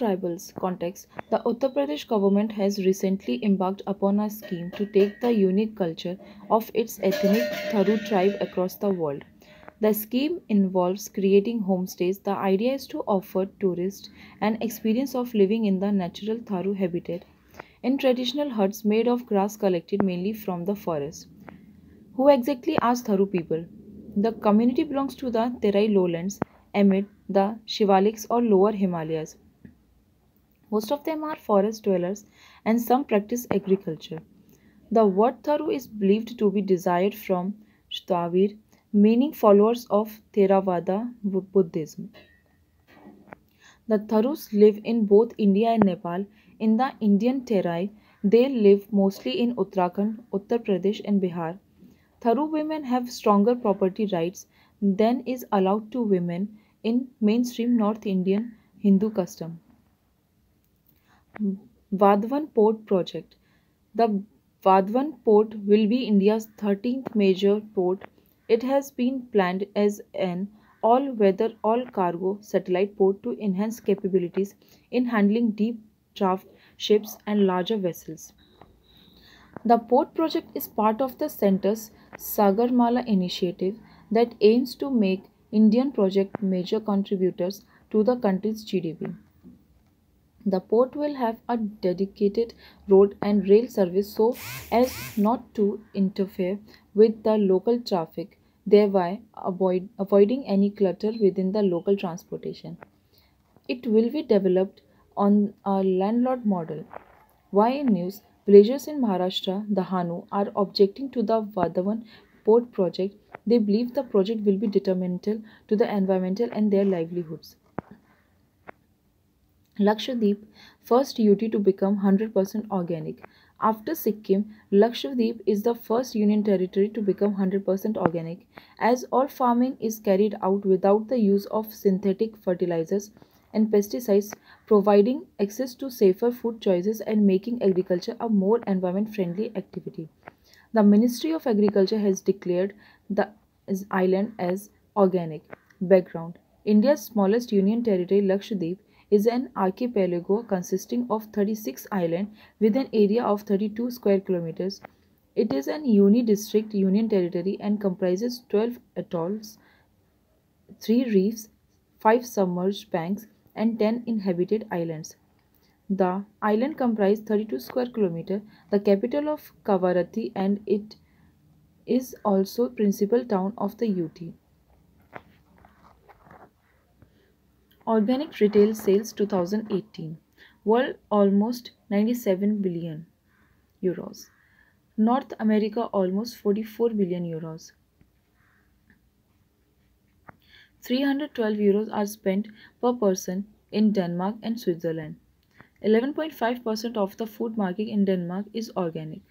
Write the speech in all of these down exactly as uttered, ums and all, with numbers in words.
tribals context, the Uttar Pradesh government has recently embarked upon a scheme to take the unique culture of its ethnic Tharu tribe across the world. The scheme involves creating homestays. The idea is to offer tourists an experience of living in the natural Tharu habitat in traditional huts made of grass collected mainly from the forest. Who exactly are Tharu people? The community belongs to the Terai lowlands amid the Shivaliks or lower Himalayas. Most of them are forest dwellers and some practice agriculture. The word Tharu is believed to be derived from Shtavir, meaning followers of Theravada Buddhism. The Tharus live in both India and Nepal. In the Indian Terai, they live mostly in Uttarakhand, Uttar Pradesh, and Bihar. Tharu women have stronger property rights than is allowed to women in mainstream North Indian Hindu custom. Vadhavan Port Project. The Vadhavan Port will be India's thirteenth major port. It has been planned as an all weather, all cargo satellite port to enhance capabilities in handling deep draft ships and larger vessels. The port project is part of the center's Sagarmala initiative that aims to make Indian project major contributors to the country's G D P. The port will have a dedicated road and rail service so as not to interfere with the local traffic, thereby avoid, avoiding any clutter within the local transportation. It will be developed on a landlord model. Why in news? Villagers in Maharashtra, the Hanu, are objecting to the Vadhavan port project. They believe the project will be detrimental to the environmental and their livelihoods. Lakshadweep, first U T to become one hundred percent organic. After Sikkim, Lakshadweep is the first union territory to become one hundred percent organic, as all farming is carried out without the use of synthetic fertilizers and pesticides, providing access to safer food choices and making agriculture a more environment friendly activity. The Ministry of Agriculture has declared the island as organic. Background: India's smallest union territory, Lakshadweep, is an archipelago consisting of thirty-six islands with an area of thirty-two square kilometers. It is an uni-district union territory and comprises twelve atolls, three reefs, five submerged banks, and ten inhabited islands. The island comprises thirty-two square kilometers, the capital of Kavaratti, and it is also principal town of the U T. Organic retail sales twenty eighteen. World almost ninety-seven billion euros. North America almost forty-four billion euros. three hundred twelve euros are spent per person in Denmark and Switzerland. eleven point five percent of the food market in Denmark is organic.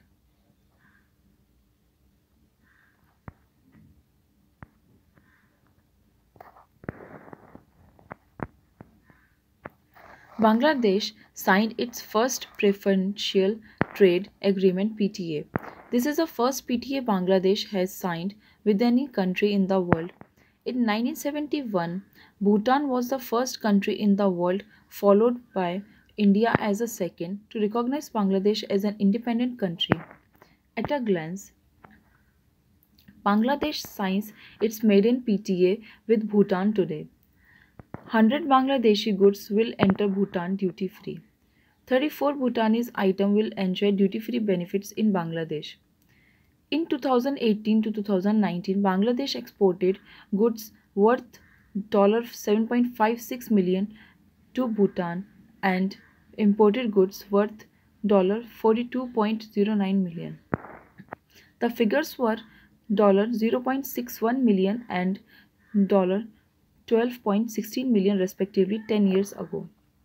Bangladesh signed its first preferential trade agreement P T A. This is the first P T A Bangladesh has signed with any country in the world. In nineteen seventy-one, Bhutan was the first country in the world, followed by India as a second, to recognize Bangladesh as an independent country. At a glance, Bangladesh signs its maiden P T A with Bhutan today. one hundred Bangladeshi goods will enter Bhutan duty free. thirty-four Bhutanese items will enjoy duty free benefits in Bangladesh. In two thousand eighteen to two thousand nineteen, Bangladesh exported goods worth seven point five six million dollars to Bhutan and imported goods worth forty-two point zero nine million dollars. The figures were zero point six one million dollars and twelve point one six million dollars respectively ten years ago.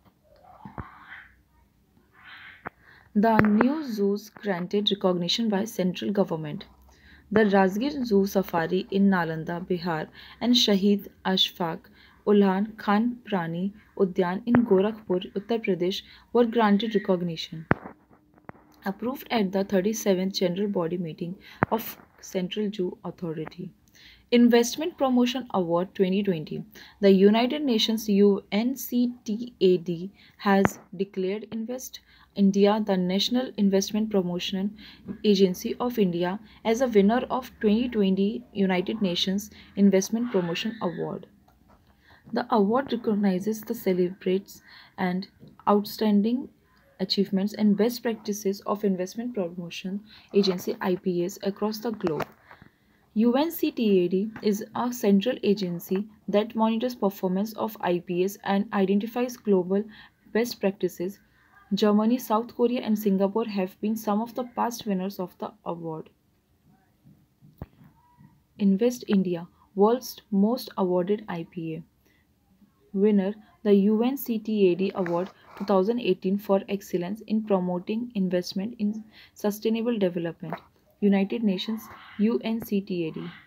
The new zoos granted recognition by central government. The Rajgir Zoo Safari in Nalanda, Bihar and Shahid Ashfaq Ulhan Khan Prani Udyan in Gorakhpur, Uttar Pradesh were granted recognition. Approved at the thirty-seventh General Body Meeting of Central Zoo Authority. Investment Promotion Award twenty twenty. The United Nations UNCTAD has declared Invest India, the National Investment Promotion Agency of India, as a winner of twenty twenty United Nations Investment Promotion Award. The award recognizes the celebrates and outstanding achievements and best practices of investment promotion agency I P S across the globe. UNCTAD is a central agency that monitors performance of I P S and identifies global best practices. Germany, South Korea, and Singapore have been some of the past winners of the award. Invest India, world's most awarded I P A. Winner, the UNCTAD Award twenty eighteen for excellence in promoting investment in sustainable development. United Nations UNCTAD.